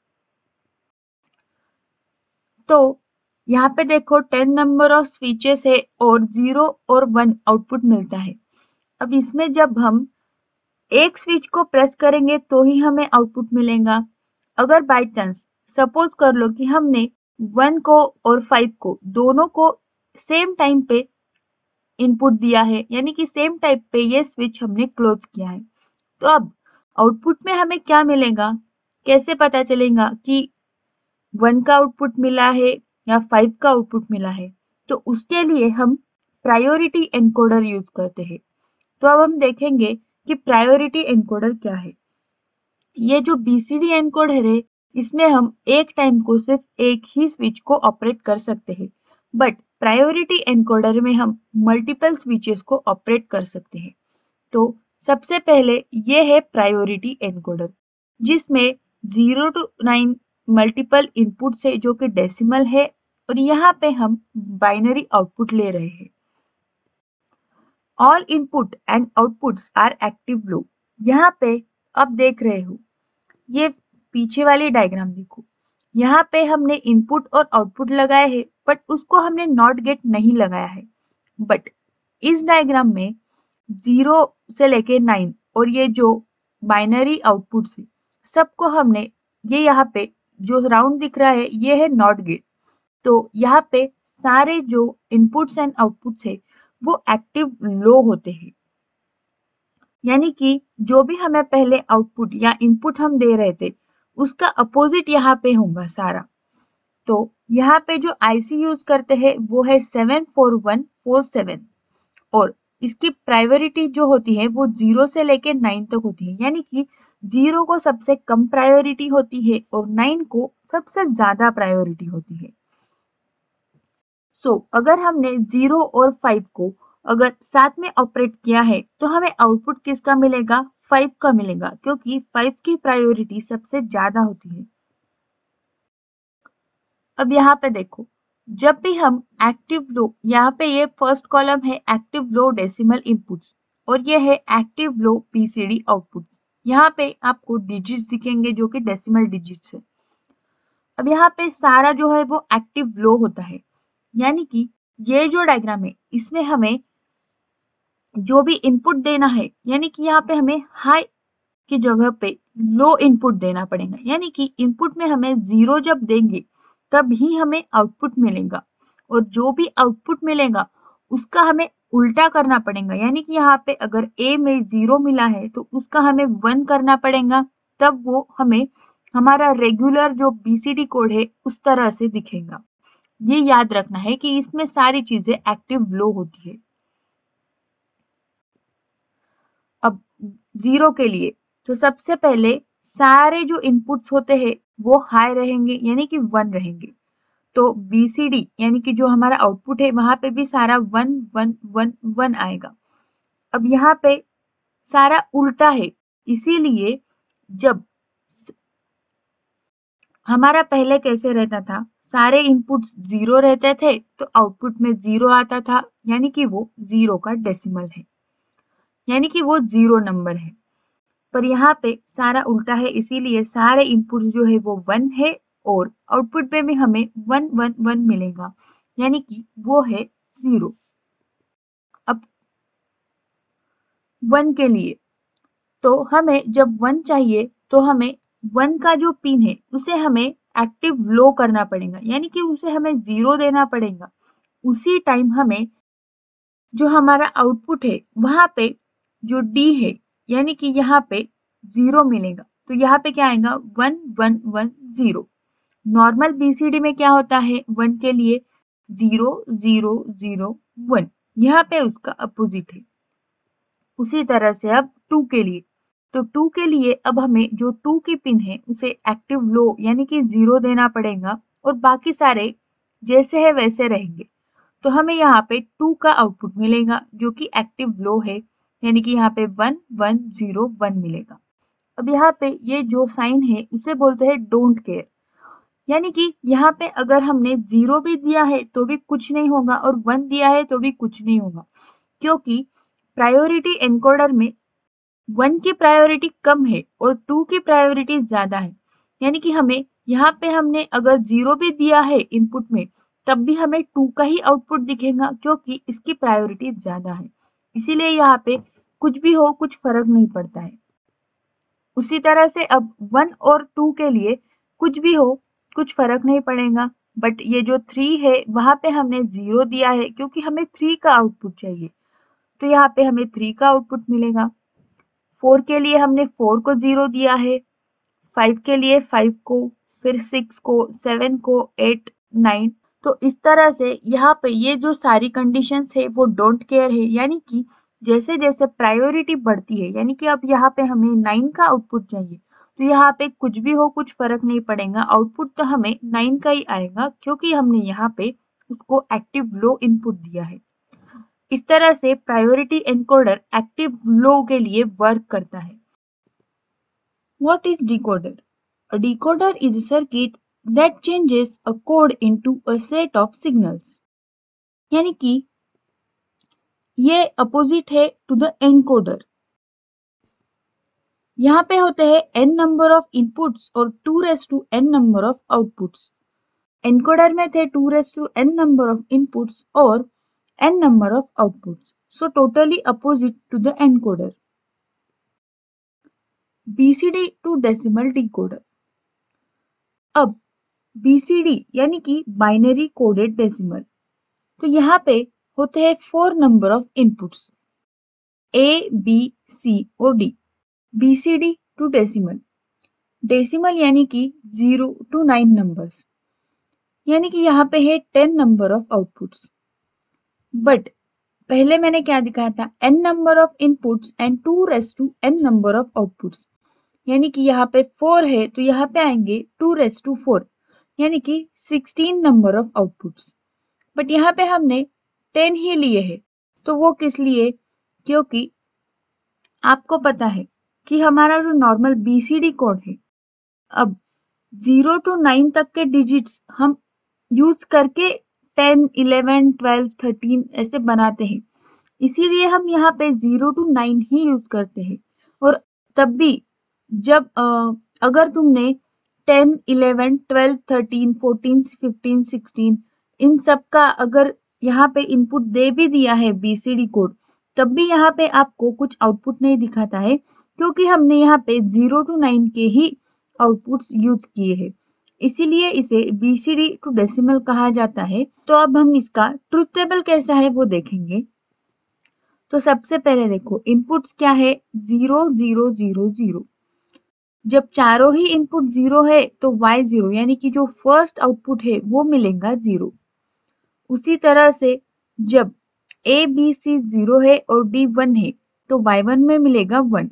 तो यहाँ पे देखो टेन नंबर ऑफ स्विचेस है और जीरो और वन आउटपुट मिलता है। अब इसमें जब हम एक स्विच को प्रेस करेंगे तो ही हमें आउटपुट मिलेगा। अगर बाय चांस सपोज कर लो कि हमने वन को और फाइव को दोनों को सेम टाइम पे इनपुट दिया है, यानी कि सेम टाइप पे ये स्विच हमने क्लोज किया है, तो अब आउटपुट में हमें क्या मिलेगा, कैसे पता चलेगा कि वन का आउटपुट मिला है या फाइव का आउटपुट मिला है? तो उसके लिए हम प्रायोरिटी एनकोडर यूज करते हैं। तो अब हम देखेंगे कि प्रायोरिटी एनकोडर क्या है। ये जो B C D एनकोडर है इसमें हम एक टाइम को सिर्फ एक ही स्विच को ऑपरेट कर सकते हैं, बट प्रायोरिटी एनकोडर में हम मल्टीपल स्विचेस को ऑपरेट कर सकते हैं। तो सबसे पहले ये है प्रायोरिटी एनकोडर, जिसमें zero to nine multiple inputs है जो कि डेसिमल है और यहाँ पे हम बाइनरी आउटपुट ले रहे हैं। All input and outputs are active low. यहाँ पे अब देख रहे हो, ये पीछे वाली डायग्राम देखो, यहाँ पे हमने इनपुट और आउटपुट लगाए हैं बट उसको हमने नॉट गेट नहीं लगाया है। बट इस डायग्राम में जीरो से लेके नाइन और ये जो बाइनरी आउटपुट्स है सबको हमने, ये यहाँ पे जो राउंड दिख रहा है ये है नॉट गेट। तो यहाँ पे सारे जो इनपुट्स एंड आउटपुट्स है वो एक्टिव लो होते हैं, यानी कि जो भी हमें पहले आउटपुट या इनपुट हम दे रहे थे उसका अपोजिट यहाँ पे होगा सारा। तो यहाँ पे जो आईसी यूज करते हैं वो है seven four one four seven और इसकी प्रायोरिटी जो होती है वो जीरो से लेके नाइन तक होती है, यानी कि जीरो को सबसे कम प्रायोरिटी होती है और नाइन को सबसे ज्यादा प्रायोरिटी होती है। सो so, अगर हमने जीरो और फाइव को अगर साथ में ऑपरेट किया है तो हमें आउटपुट किसका मिलेगा, फाइव का मिलेगा, क्योंकि फाइव की प्रायोरिटी सबसे ज्यादा होती है। अब यहाँ पे देखो, जब भी हम एक्टिव लो, यहाँ पे ये फर्स्ट कॉलम है एक्टिव लो डेसिमल इनपुट्स और ये है एक्टिव लो पीसीडी आउटपुट्स। यहाँ पे आपको डिजिट्स दिखेंगे जो कि डेसिमल डिजिट्स है। अब यहाँ पे सारा जो है वो एक्टिव लो होता है, यानी कि ये जो डायग्राम है इसमें हमें जो भी इनपुट देना है, यानी कि यहाँ पे हमें हाई की जगह पे लो इनपुट देना पड़ेगा, यानी कि इनपुट में हमें जीरो जब देंगे तब ही हमें आउटपुट मिलेगा और जो भी आउटपुट मिलेगा उसका हमें उल्टा करना पड़ेगा, यानी कि यहाँ पे अगर ए में जीरो मिला है तो उसका हमें वन करना पड़ेगा, तब वो हमें हमारा रेगुलर जो बीसीडी कोड है उस तरह से दिखेगा। ये याद रखना है कि इसमें सारी चीजें एक्टिव लो होती है। अब जीरो के लिए तो सबसे पहले सारे जो इनपुट्स होते हैं वो हाई रहेंगे, यानी कि वन रहेंगे। तो बीसीडी यानी कि जो हमारा आउटपुट है वहां पे भी सारा वन वन वन वन आएगा। अब यहाँ पे सारा उल्टा है, इसीलिए जब हमारा पहले कैसे रहता था, सारे इनपुट्स जीरो रहते थे तो आउटपुट में जीरो आता था, यानी कि वो जीरो का डेसिमल है, यानी कि वो जीरो नंबर है। पर यहाँ पे सारा उल्टा है, इसीलिए सारे इनपुट्स जो है वो वन है और आउटपुट में भी हमें वन वन वन मिलेगा, यानी कि वो है जीरो। अब वन के लिए तो हमें जब वन चाहिए तो हमें वन का जो पिन है उसे हमें एक्टिव लो करना पड़ेगा, यानी कि उसे हमें जीरो देना पड़ेगा। उसी टाइम हमें जो हमारा आउटपुट है वहां पे जो डी है यानी कि यहाँ पे जीरो मिलेगा, तो यहाँ पे क्या आएगा one one one zero. Normal BCD में क्या होता है, वन के लिए जीरो जीरो जीरो वन, यहाँ पे उसका अपोजिट है। उसी तरह से अब टू के लिए, तो टू के लिए अब हमें जो टू की पिन है उसे एक्टिव लो यानी कि जीरो देना पड़ेगा और बाकी सारे जैसे है वैसे रहेंगे। तो हमें यहाँ पे टू का आउटपुट मिलेगा जो कि एक्टिव लो है, यानी कि यहाँ पे वन वन जीरो वन मिलेगा। अब यहाँ पे ये जो साइन है उसे बोलते हैं डोंट केयर, यानी कि यहाँ पे अगर हमने जीरो भी दिया है तो भी कुछ नहीं होगा और वन दिया है तो भी कुछ नहीं होगा, क्योंकि प्रायोरिटी एनकोडर में वन की प्रायोरिटी कम है और टू की प्रायोरिटी ज्यादा है। यानी कि हमें यहाँ पे हमने अगर जीरो भी दिया है इनपुट में तब भी हमें टू का ही आउटपुट दिखेगा, क्योंकि इसकी प्रायोरिटी ज्यादा है। इसीलिए यहाँ पे कुछ भी हो कुछ फर्क नहीं पड़ता है। उसी तरह से अब वन और टू के लिए कुछ भी हो कुछ फर्क नहीं पड़ेगा, बट ये जो थ्री है वहां पे हमने जीरो दिया है क्योंकि हमें थ्री का आउटपुट चाहिए, तो यहाँ पे हमें थ्री का आउटपुट मिलेगा। फोर के लिए हमने फोर को जीरो दिया है, फाइव के लिए फाइव को, फिर सिक्स को, सेवन को, एट, नाइन। तो इस तरह से यहाँ पे ये जो सारी कंडीशंस है वो डोंट केयर है, यानी कि जैसे जैसे प्रायोरिटी बढ़ती है, यानी कि अब यहाँ पे हमें नाइन का आउटपुट चाहिए तो यहाँ पे कुछ भी हो कुछ फर्क नहीं पड़ेगा, आउटपुट तो हमें नाइन का ही आएगा क्योंकि हमने यहाँ पे उसको एक्टिव लो इनपुट दिया है। इस तरह से प्रायोरिटी एनकोडर एक्टिव लो के लिए वर्क करता है। What is decoder? A decoder is a circuit that changes a code into a set of signals. यानी कि ये अपोजिट है टू द एनकोडर। यहाँ पे होते हैं n नंबर ऑफ इनपुट्स और two raise to n number of outputs. Encoder में थे two raise to n number of inputs और n number of outputs, so totally opposite to the encoder. BCD to decimal decoder. अब BCD यानी कि binary coded decimal, तो यहाँ पे होते हैं four number of inputs A B C और D. BCD to decimal, decimal यानी कि जीरो टू नाइन नंबर्स, यानी कि यहाँ पे है ten number of outputs. But पहले मैंने क्या दिखाया था, n number of inputs and two raise to n number of outputs, यानी कि यहाँ पे फोर है तो यहाँ पे आएंगे टू रेस टू फोर, यानी कि sixteen number of outputs. But यहाँ पे हमने टेन ही लिए हैं, तो वो किस लिए, क्योंकि आपको पता है कि हमारा जो नॉर्मल बीसीडी कोड है, अब जीरो टू नाइन तक के डिजिट्स हम यूज करके टेन, इलेवन, ट्वेल्व, थर्टीन ऐसे बनाते हैं, इसीलिए हम यहाँ पे जीरो टू नाइन ही यूज करते हैं। और तब भी जब आ, अगर तुमने ten, eleven, twelve, thirteen, fourteen, fifteen, sixteen इन सब का अगर यहाँ पे इनपुट दे भी दिया है बीसीडी कोड, तब भी यहाँ पे आपको कुछ आउटपुट नहीं दिखाता है, क्योंकि हमने यहाँ पे जीरो टू नाइन के ही आउटपुट्स यूज किए हैं, इसीलिए इसे बीसीडी टू डेसिमल कहा जाता है। तो अब हम इसका ट्रुथ टेबल कैसा है वो देखेंगे। तो सबसे पहले देखो इनपुट्स क्या है, जीरो जीरो जीरो जीरो। जब चारों ही इनपुट जीरो है तो वाई जीरो यानी कि जो फर्स्ट आउटपुट है वो मिलेगा जीरो। उसी तरह से जब ए बी सी जीरो है और डी वन है तो वाई वन में मिलेगा वन,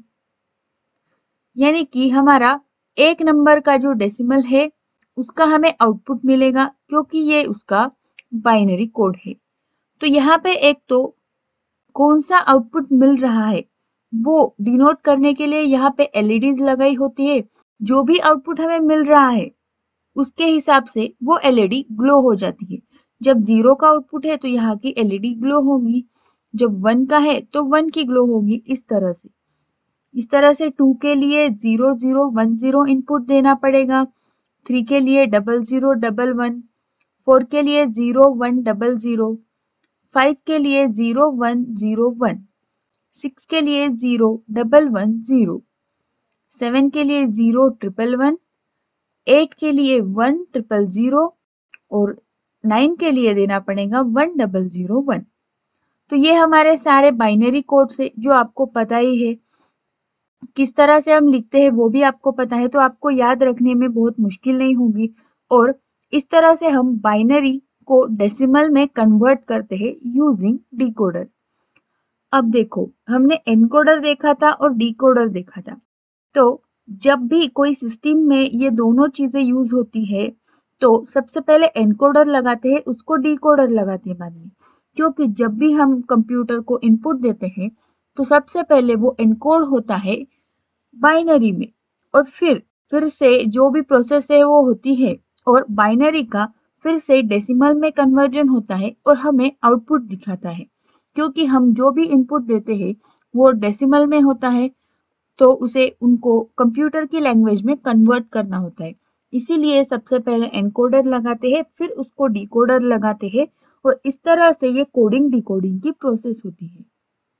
यानी कि हमारा एक नंबर का जो डेसिमल है उसका हमें आउटपुट मिलेगा, क्योंकि ये उसका बाइनरी कोड है। तो यहाँ पे एक तो कौन सा आउटपुट मिल रहा है वो डिनोट करने के लिए यहाँ पे एलईडीज लगाई होती है। जो भी आउटपुट हमें मिल रहा है उसके हिसाब से वो एलईडी ग्लो हो जाती है। जब जीरो का आउटपुट है तो यहाँ की एलईडी ग्लो होगी, जब वन का है तो वन की ग्लो होगी। इस तरह से इस तरह से टू के लिए zero zero one zero input देना पड़ेगा, थ्री के लिए double zero double one, four के लिए zero one double zero, five के लिए zero one zero one, six के लिए zero double one zero, seven के लिए जीरो ट्रिपल वन, एट के लिए वन ट्रिपल जीरो और नाइन के लिए देना पड़ेगा वन डबल जीरो वन। तो ये हमारे सारे बाइनरी कोड्स है जो आपको पता ही है। किस तरह से हम लिखते हैं वो भी आपको पता है, तो आपको याद रखने में बहुत मुश्किल नहीं होगी। और इस तरह से हम बाइनरी को डेसिमल में कन्वर्ट करते हैं यूजिंग डिकोडर। अब देखो, हमने एनकोडर देखा था और डिकोडर देखा था। तो जब भी कोई सिस्टम में ये दोनों चीजें यूज होती है तो सबसे पहले एनकोडर लगाते हैं, उसको डिकोडर लगाते हैं बाद में। क्योंकि जब भी हम कंप्यूटर को इनपुट देते हैं तो सबसे पहले वो एनकोड होता है बाइनरी में, और फिर फिर से जो भी प्रोसेस है वो होती है और बाइनरी का फिर से डेसिमल में कन्वर्जन होता है और हमें आउटपुट दिखाता है। क्योंकि हम जो भी इनपुट देते हैं वो डेसिमल में होता है तो उसे उनको कंप्यूटर की लैंग्वेज में कन्वर्ट करना होता है। इसीलिए सबसे पहले एनकोडर लगाते हैं, फिर उसको डिकोडर लगाते हैं और इस तरह से ये कोडिंग डिकोडिंग की प्रोसेस होती है।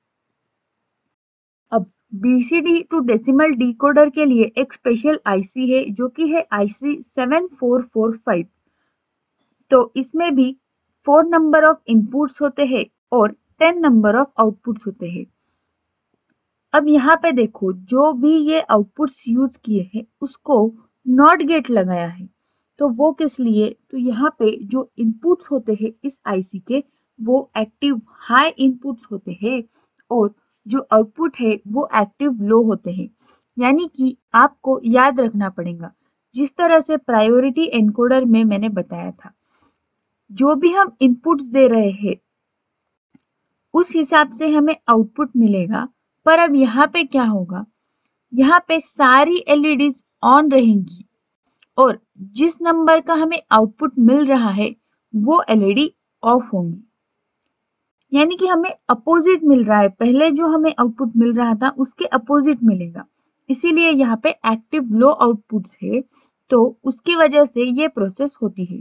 अब बीसीडी टू डेसिमल डिकोडर के लिए एक स्पेशल आईसी है जो कि है IC seven four four five. तो इसमें भी फोर नंबर ऑफ इनपुट्स होते हैं और टेन नंबर ऑफ आउटपुट्स होते हैं। अब यहाँ पे देखो, जो भी ये आउटपुट्स यूज किए हैं उसको नॉट गेट लगाया है। तो वो किस लिए? तो यहाँ पे जो इनपुट्स होते हैं इस आईसी के वो एक्टिव हाई इनपुट्स होते हैं और जो आउटपुट है वो एक्टिव लो होते हैं। यानी कि आपको याद रखना पड़ेगा, जिस तरह से प्रायोरिटी एनकोडर में मैंने बताया था, जो भी हम इनपुट्स दे रहे हैं उस हिसाब से हमें आउटपुट मिलेगा। पर अब यहाँ पे क्या होगा, यहाँ पे सारी एलईडीज ऑन रहेंगी और जिस नंबर का हमें आउटपुट मिल रहा है वो एलईडी ऑफ होंगी। यानी कि हमें अपोजिट मिल रहा है, पहले जो हमें आउटपुट मिल रहा था उसके अपोजिट मिलेगा। इसीलिए यहाँ पे एक्टिव लो आउटपुट्स है, तो उसकी वजह से ये प्रोसेस होती है।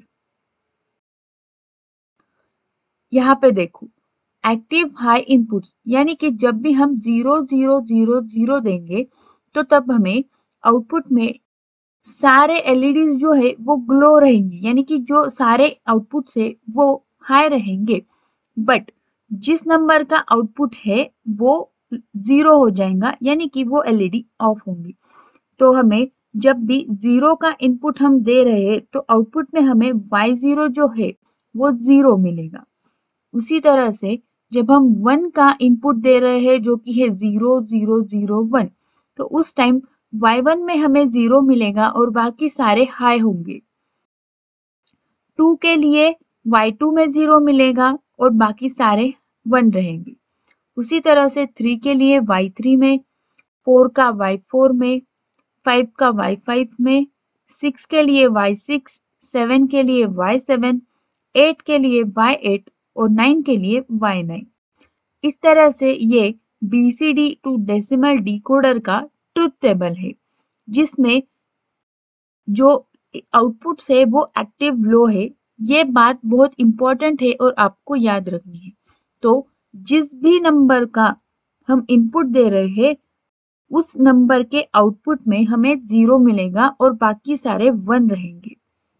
यहाँ पे देखो, एक्टिव हाई इनपुट्स यानी कि जब भी हम जीरो जीरो जीरो जीरो देंगे तो तब हमें आउटपुट में सारे एलईडीज जो है वो ग्लो रहेंगी, यानी कि जो सारे आउटपुट्स है वो हाई रहेंगे। बट जिस नंबर का आउटपुट है वो जीरो हो जाएगा, यानी कि वो एलईडी ऑफ होंगी। तो हमें जब भी जीरो का इनपुट हम दे रहे हैं तो आउटपुट में हमें वाई जीरो जो है वो जीरो मिलेगा। उसी तरह से जब हम वन का इनपुट दे रहे हैं जो कि है जीरो जीरो जीरो वन, तो उस टाइम वाई वन में हमें जीरो मिलेगा और बाकी सारे हाई होंगे। टू के लिए वाई टू में जीरो मिलेगा और बाकी सारे वन रहेंगे। उसी तरह से थ्री के लिए वाई थ्री में, फोर का वाई फोर में, फाइव का वाई फाइव में, सिक्स के लिए वाई सिक्स, सेवन के लिए वाई सेवन, एट के लिए वाई एट और नाइन के लिए वाई नाइन। इस तरह से ये बीसीडी टू डेसिमल डिकोडर का ट्रुथ टेबल है, जिसमें जो आउटपुट्स है वो एक्टिव लो है। ये बात बहुत इंपॉर्टेंट है और आपको याद रखनी है। तो जिस भी नंबर का हम इनपुट दे रहे हैं उस नंबर के आउटपुट में हमें जीरो मिलेगा और बाकी सारे वन रहेंगे।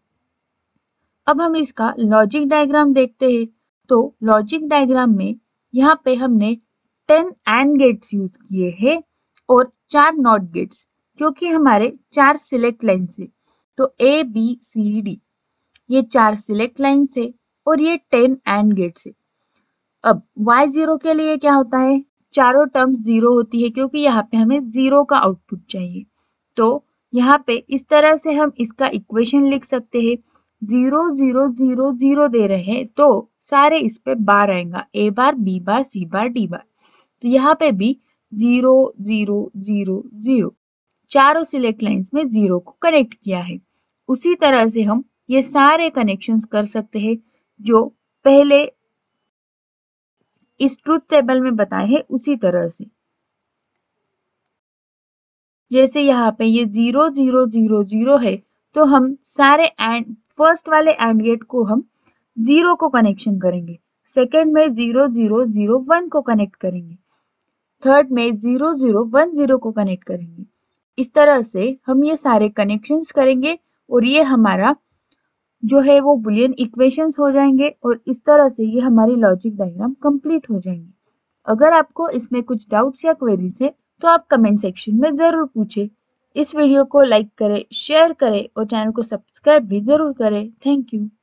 अब हम इसका लॉजिक डायग्राम देखते हैं। तो लॉजिक डायग्राम में यहाँ पे हमने टेन एंड गेट्स यूज किए हैं और चार नॉट गेट्स, क्योंकि हमारे चार सिलेक्ट लाइन्स है। तो ए बी सी डी ये चार सिलेक्ट लाइन्स है और ये टेन एंड गेट्स है। अब वाई जीरो के लिए क्या होता है, चारों टर्म्स जीरो होती है क्योंकि यहाँ पे हमें जीरो का आउटपुट चाहिए। तो यहाँ पे इस तरह से हम इसका इक्वेशन लिख सकते हैं। जीरो जीरो जीरो जीरो दे रहे हैं तो सारे इस पे बार आएगा, ए बार बी बार सी बार डी बार। तो यहाँ पे भी जीरो जीरो जीरो जीरो चारों सिलेक्ट लाइंस में जीरो को कनेक्ट किया है। उसी तरह से हम ये सारे कनेक्शंस कर सकते हैं जो पहले इस ट्रुथ टेबल में बताए हैं उसी तरह से। जैसे यहाँ पे ये जीरो जीरो जीरो जीरो है तो हम सारे एंड फर्स्ट वाले एंड गेट को हम जीरो को कनेक्शन करेंगे, सेकेंड में जीरो जीरो जीरो वन को कनेक्ट करेंगे, थर्ड में जीरो जीरो वन जीरो को कनेक्ट करेंगे, इस तरह से हम ये सारे कनेक्शंस करेंगे और ये हमारा जो है वो बुलियन इक्वेशंस हो जाएंगे और इस तरह से ये हमारी लॉजिक डायग्राम कंप्लीट हो जाएंगे। अगर आपको इसमें कुछ डाउट्स या क्वेरीज है तो आप कमेंट सेक्शन में ज़रूर पूछें। इस वीडियो को लाइक करें, शेयर करें और चैनल को सब्सक्राइब भी ज़रूर करें। Thank you.